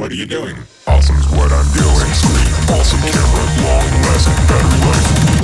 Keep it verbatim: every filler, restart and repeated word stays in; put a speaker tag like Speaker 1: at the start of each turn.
Speaker 1: what are you doing? Awesome's what I'm doing. Screen, awesome camera, long lasting battery life.